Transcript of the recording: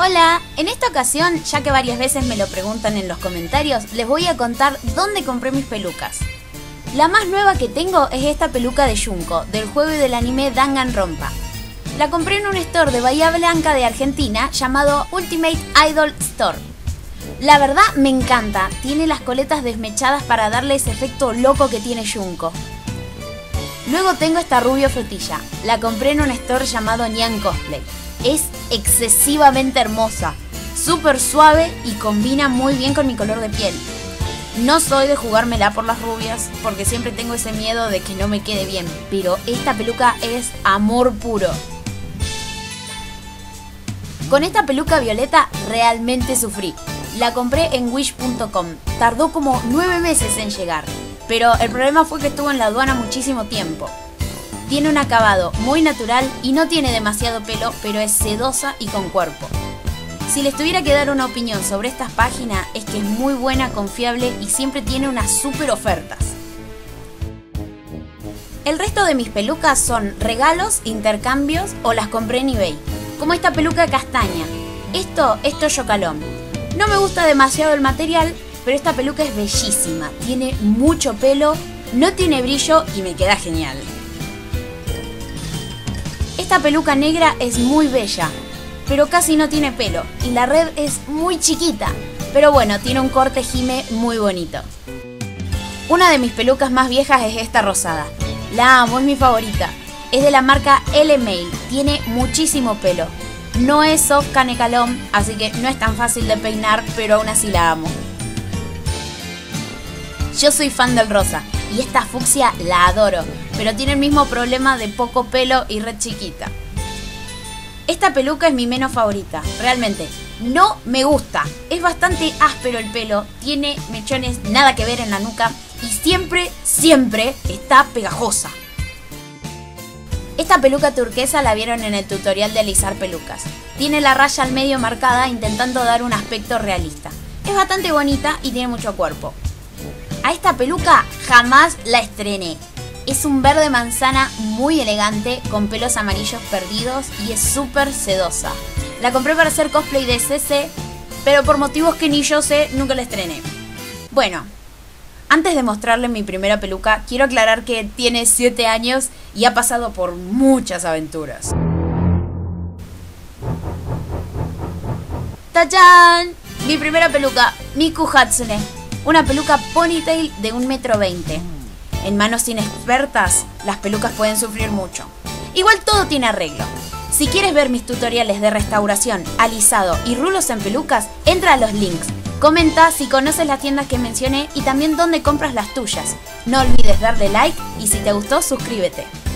Hola, en esta ocasión, ya que varias veces me lo preguntan en los comentarios, les voy a contar dónde compré mis pelucas. La más nueva que tengo es esta peluca de Junko, del juego y del anime Danganronpa. La compré en un store de Bahía Blanca de Argentina llamado Ultimate Idol Store. La verdad me encanta, tiene las coletas desmechadas para darle ese efecto loco que tiene Junko. Luego tengo esta rubio frutilla, la compré en un store llamado Nyan Cosplay. Es excesivamente hermosa, súper suave y combina muy bien con mi color de piel. No soy de jugármela por las rubias, porque siempre tengo ese miedo de que no me quede bien, pero esta peluca es amor puro. Con esta peluca violeta realmente sufrí. La compré en wish.com, tardó como 9 meses en llegar, pero el problema fue que estuvo en la aduana muchísimo tiempo. Tiene un acabado muy natural y no tiene demasiado pelo, pero es sedosa y con cuerpo. Si les tuviera que dar una opinión sobre esta página, es que es muy buena, confiable y siempre tiene unas super ofertas. El resto de mis pelucas son regalos, intercambios o las compré en eBay, como esta peluca castaña. Esto es Toyo Calón. No me gusta demasiado el material, pero esta peluca es bellísima, tiene mucho pelo, no tiene brillo y me queda genial. Esta peluca negra es muy bella, pero casi no tiene pelo y la red es muy chiquita, pero bueno, tiene un corte Hime muy bonito. Una de mis pelucas más viejas es esta rosada. La amo, es mi favorita. Es de la marca L-Mail, tiene muchísimo pelo. No es soft canecalón, así que no es tan fácil de peinar, pero aún así la amo. Yo soy fan del rosa y esta fucsia la adoro, pero tiene el mismo problema de poco pelo y red chiquita. Esta peluca es mi menos favorita, realmente no me gusta. Es bastante áspero el pelo, tiene mechones nada que ver en la nuca y siempre está pegajosa. Esta peluca turquesa la vieron en el tutorial de alisar pelucas. Tiene la raya al medio marcada intentando dar un aspecto realista. Es bastante bonita y tiene mucho cuerpo. A esta peluca jamás la estrené. Es un verde manzana muy elegante con pelos amarillos perdidos y es súper sedosa. La compré para hacer cosplay de CC, pero por motivos que ni yo sé, nunca la estrené. Bueno, antes de mostrarles mi primera peluca, quiero aclarar que tiene 7 años y ha pasado por muchas aventuras. ¡Tachán! Mi primera peluca, Miku Hatsune. Una peluca ponytail de 1,20 m. En manos inexpertas, las pelucas pueden sufrir mucho. Igual todo tiene arreglo. Si quieres ver mis tutoriales de restauración, alisado y rulos en pelucas, entra a los links. Comenta si conoces las tiendas que mencioné y también dónde compras las tuyas. No olvides darle like y si te gustó, suscríbete.